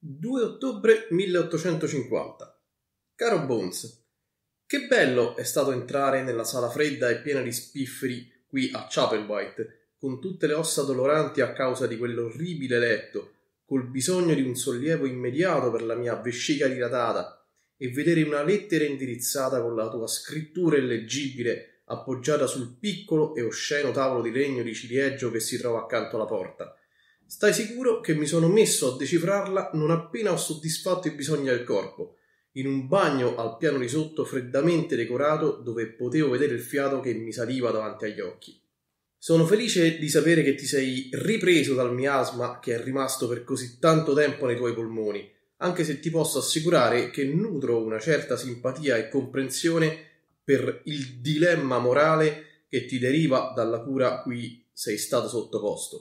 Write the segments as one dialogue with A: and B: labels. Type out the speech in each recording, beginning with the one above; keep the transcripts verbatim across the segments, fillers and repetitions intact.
A: due ottobre milleottocentocinquanta. Caro Bones, che bello è stato entrare nella sala fredda e piena di spifferi qui a Chapelwhite, con tutte le ossa doloranti a causa di quell'orribile letto, col bisogno di un sollievo immediato per la mia vescica dilatata, e vedere una lettera indirizzata con la tua scrittura illeggibile appoggiata sul piccolo e osceno tavolo di legno di ciliegio che si trova accanto alla porta. Stai sicuro che mi sono messo a decifrarla non appena ho soddisfatto i bisogni del corpo, in un bagno al piano di sotto freddamente decorato dove potevo vedere il fiato che mi saliva davanti agli occhi. Sono felice di sapere che ti sei ripreso dal miasma che è rimasto per così tanto tempo nei tuoi polmoni, anche se ti posso assicurare che nutro una certa simpatia e comprensione per il dilemma morale che ti deriva dalla cura a cui sei stato sottoposto.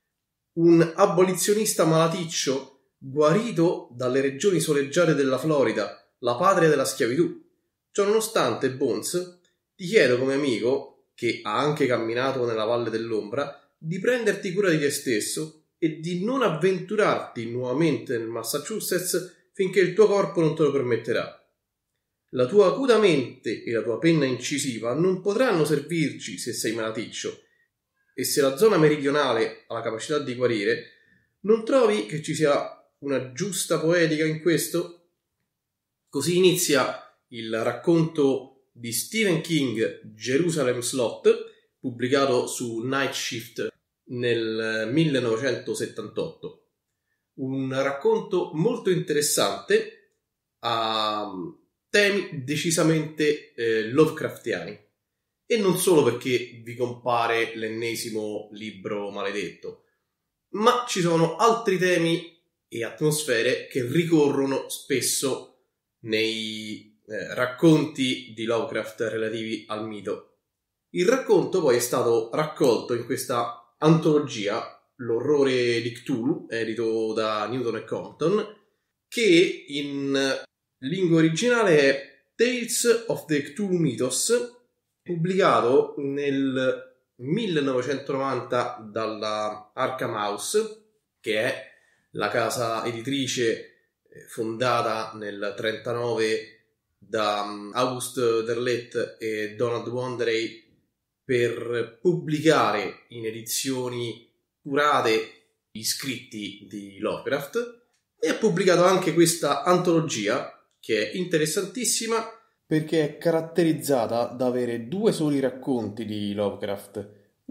A: Un abolizionista malaticcio guarito dalle regioni soleggiate della Florida, la patria della schiavitù. Ciononostante, Bones, ti chiedo come amico, che ha anche camminato nella Valle dell'Ombra, di prenderti cura di te stesso e di non avventurarti nuovamente nel Massachusetts finché il tuo corpo non te lo permetterà. La tua acuta mente e la tua penna incisiva non potranno servirci se sei malaticcio, e se la zona meridionale ha la capacità di guarire, non trovi che ci sia una giusta poetica in questo? Così inizia il racconto di Stephen King, Jerusalem Slot, pubblicato su Night Shift nel millenovecentosettantotto. Un racconto molto interessante a temi decisamente eh, Lovecraftiani. E non solo perché vi compare l'ennesimo libro maledetto, ma ci sono altri temi e atmosfere che ricorrono spesso nei eh, racconti di Lovecraft relativi al mito. Il racconto poi è stato raccolto in questa antologia, L'orrore di Cthulhu, edito da Newton e Compton, che in lingua originale è Tales of the Cthulhu Mythos, pubblicato nel millenovecentonovanta dalla Arkham House, che è la casa editrice fondata nel trentanove da August Derleth e Donald Wandrei per pubblicare in edizioni curate gli scritti di Lovecraft, e ha pubblicato anche questa antologia che è interessantissima perché è caratterizzata da avere due soli racconti di Lovecraft.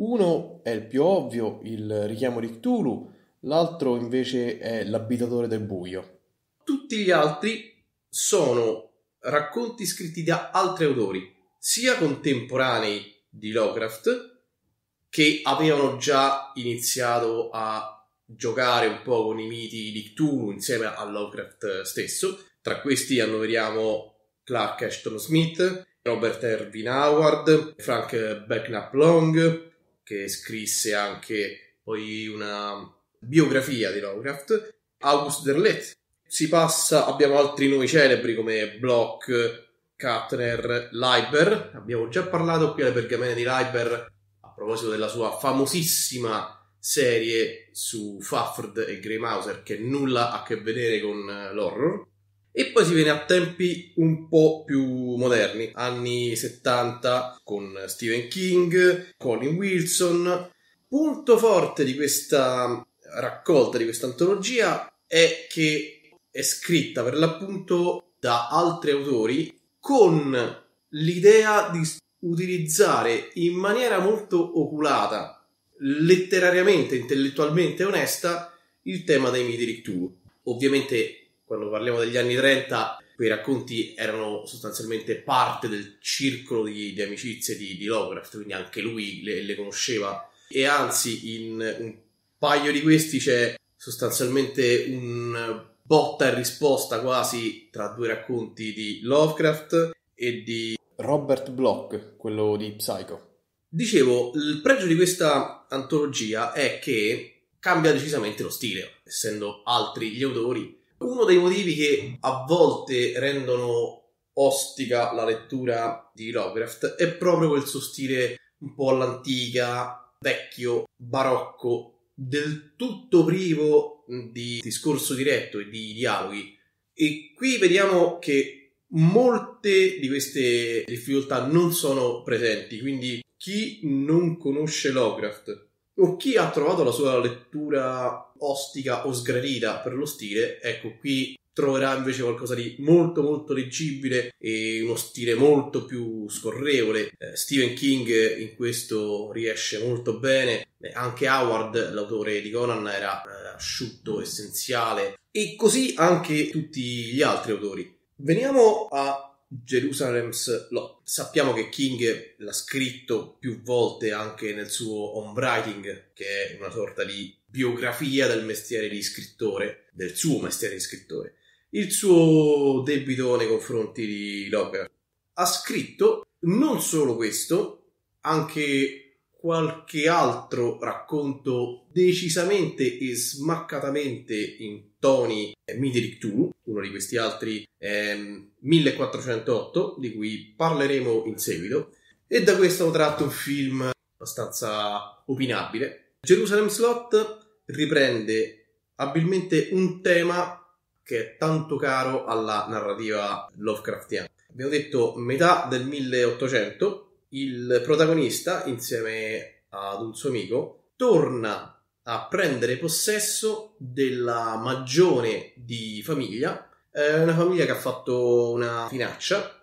A: Uno è il più ovvio, il richiamo di Cthulhu, l'altro invece è l'abitatore del buio. Tutti gli altri sono racconti scritti da altri autori, sia contemporanei di Lovecraft, che avevano già iniziato a giocare un po' con i miti di Cthulhu insieme a Lovecraft stesso. Tra questi annoveriamo Clark Ashton Smith, Robert Ervin Howard, Frank Belknap Long, che scrisse anche poi una biografia di Lovecraft, August Derleth. Si passa, abbiamo altri nomi celebri come Bloch, Kuttner, Leiber. Abbiamo già parlato qui alle pergamene di Leiber a proposito della sua famosissima serie su Fafhrd e Grey Mouser, che nulla ha a che vedere con l'horror. E poi si viene a tempi un po' più moderni, anni settanta, con Stephen King, Colin Wilson. Punto forte di questa raccolta, di questa antologia, è che è scritta per l'appunto da altri autori con l'idea di utilizzare in maniera molto oculata, letterariamente, intellettualmente onesta, il tema dei miti di Cthulhu. Ovviamente, quando parliamo degli anni trenta, quei racconti erano sostanzialmente parte del circolo di, di amicizie di, di Lovecraft, quindi anche lui le, le conosceva. E anzi, in un paio di questi c'è sostanzialmente un botta e risposta quasi tra due racconti di Lovecraft e di Robert Bloch, quello di Psycho. Dicevo, il pregio di questa antologia è che cambia decisamente lo stile, essendo altri gli autori. Uno dei motivi che a volte rendono ostica la lettura di Lovecraft è proprio quel suo stile un po' all'antica, vecchio, barocco, del tutto privo di discorso diretto e di dialoghi, e qui vediamo che molte di queste difficoltà non sono presenti, quindi chi non conosce Lovecraft o chi ha trovato la sua lettura ostica o sgradita per lo stile, ecco, qui troverà invece qualcosa di molto molto leggibile e uno stile molto più scorrevole. eh, Stephen King in questo riesce molto bene, eh, anche Howard, l'autore di Conan, era eh, asciutto, essenziale, e così anche tutti gli altri autori. Veniamo a Jerusalem's Lot. Sappiamo che King l'ha scritto più volte anche nel suo home writing, che è una sorta di biografia del mestiere di scrittore, del suo mestiere di scrittore. Il suo debito nei confronti di Lovecraft. Ha scritto non solo questo, anche qualche altro racconto decisamente e smaccatamente in toni Midi di Cthulhu. Uno di questi altri è millequattrocentotto, di cui parleremo in seguito, e da questo ho tratto un film abbastanza opinabile. Jerusalem's Lot riprende abilmente un tema che è tanto caro alla narrativa Lovecraftiana. Abbiamo detto metà del milleottocento, il protagonista, insieme ad un suo amico, torna a prendere possesso della magione di famiglia, eh, una famiglia che ha fatto una finaccia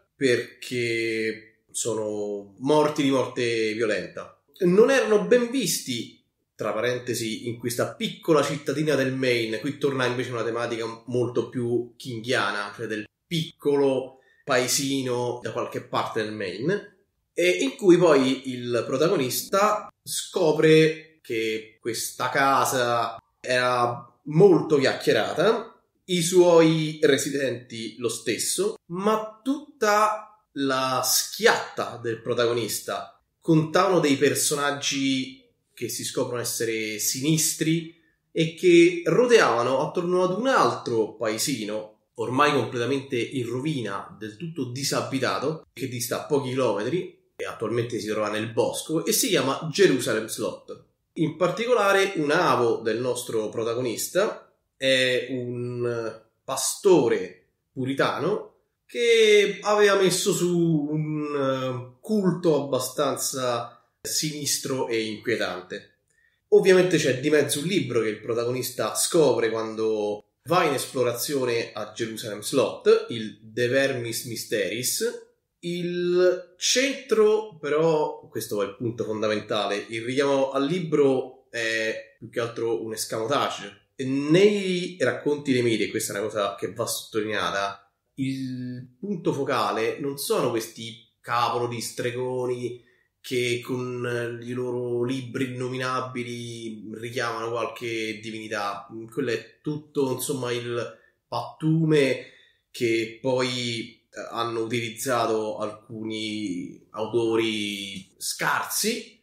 A: perché sono morti di morte violenta. Non erano ben visti, tra parentesi, in questa piccola cittadina del Maine. Qui torna invece una tematica molto più kingiana, cioè del piccolo paesino da qualche parte del Maine, e in cui poi il protagonista scopre che questa casa era molto chiacchierata, i suoi residenti lo stesso, ma tutta la schiatta del protagonista contavano dei personaggi che si scoprono essere sinistri e che rodeavano attorno ad un altro paesino ormai completamente in rovina, del tutto disabitato, che dista pochi chilometri e attualmente si trova nel bosco, e si chiama Jerusalem's Lot. In particolare un avo del nostro protagonista è un pastore puritano che aveva messo su un culto abbastanza sinistro e inquietante. Ovviamente c'è di mezzo un libro che il protagonista scopre quando va in esplorazione a Jerusalem's Lot, il De Vermis Mysteris. Il centro, però, questo è il punto fondamentale, il richiamo al libro è più che altro un escamotage. Nei racconti dei miti, e questa è una cosa che va sottolineata, il punto focale non sono questi cavolo di stregoni che con i loro libri innominabili richiamano qualche divinità. Quello è tutto, insomma, il pattume che poi hanno utilizzato alcuni autori scarsi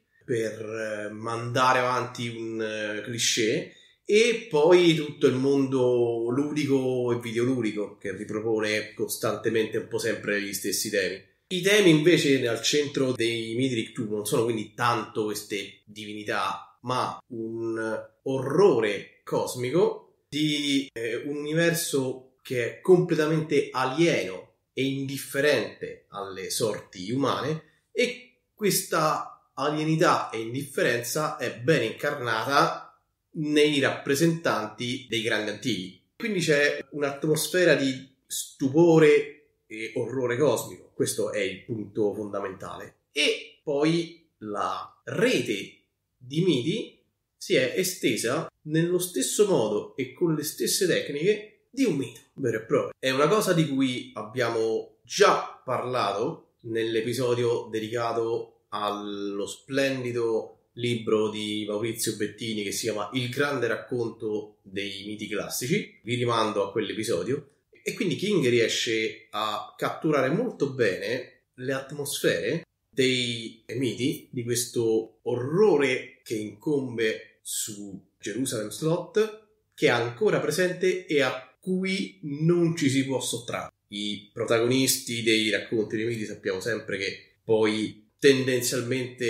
A: per mandare avanti un cliché, e poi tutto il mondo ludico e videoludico che ripropone costantemente un po' sempre gli stessi temi. I temi invece al centro dei miti di Cthulhu non sono quindi tanto queste divinità, ma un orrore cosmico di eh, un universo che è completamente alieno e indifferente alle sorti umane, e questa alienità e indifferenza è ben incarnata nei rappresentanti dei grandi antichi. Quindi c'è un'atmosfera di stupore e orrore cosmico. Questo è il punto fondamentale. E poi la rete di miti si è estesa nello stesso modo e con le stesse tecniche di un mito vero e proprio. È una cosa di cui abbiamo già parlato nell'episodio dedicato allo splendido libro di Maurizio Bettini che si chiama Il grande racconto dei miti classici. Vi rimando a quell'episodio. E quindi King riesce a catturare molto bene le atmosfere dei miti, di questo orrore che incombe su Jerusalem's Lot, che è ancora presente e a cui non ci si può sottrarre. I protagonisti dei racconti dei miti sappiamo sempre che poi tendenzialmente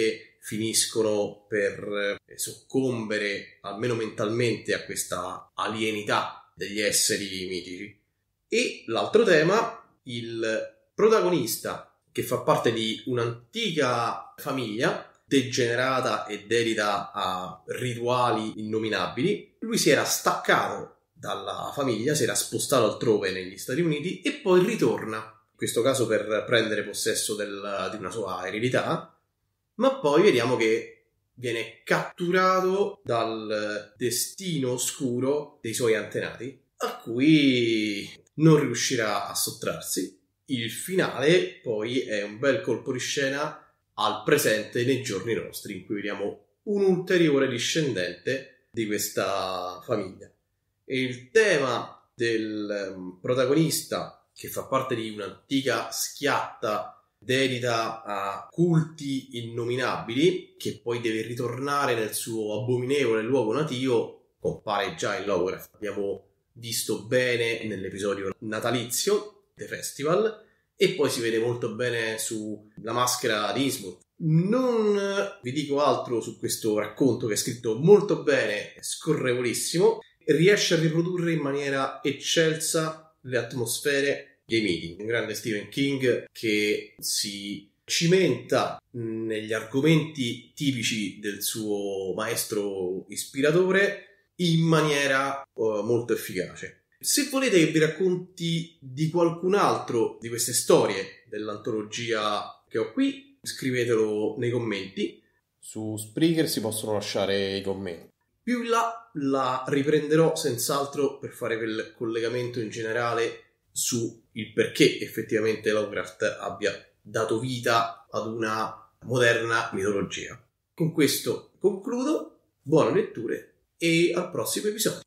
A: finiscono per soccombere, almeno mentalmente, a questa alienità degli esseri mitici. E l'altro tema, il protagonista che fa parte di un'antica famiglia degenerata e dedita a rituali innominabili. Lui si era staccato dalla famiglia, si era spostato altrove negli Stati Uniti e poi ritorna, in questo caso per prendere possesso del, di una sua eredità, ma poi vediamo che viene catturato dal destino oscuro dei suoi antenati, a cui non riuscirà a sottrarsi. Il finale poi è un bel colpo di scena al presente nei giorni nostri, in cui vediamo un ulteriore discendente di questa famiglia. E il tema del protagonista, che fa parte di un'antica schiatta dedita a culti innominabili, che poi deve ritornare nel suo abominevole luogo natio, compare già in Lovecraft. Abbiamo visto bene nell'episodio natalizio The Festival, e poi si vede molto bene su La maschera di Innsmouth. Non vi dico altro su questo racconto, che è scritto molto bene, è scorrevolissimo, riesce a riprodurre in maniera eccelsa le atmosfere dei miti. Un grande Stephen King che si cimenta negli argomenti tipici del suo maestro ispiratore in maniera uh, molto efficace. Se volete che vi racconti di qualcun altro di queste storie dell'antologia che ho qui, scrivetelo nei commenti.
B: Su Spreaker si possono lasciare i commenti.
A: Più in là la riprenderò senz'altro per fare quel collegamento in generale su il perché effettivamente Lovecraft abbia dato vita ad una moderna mitologia. Con questo concludo, buone letture e al prossimo episodio.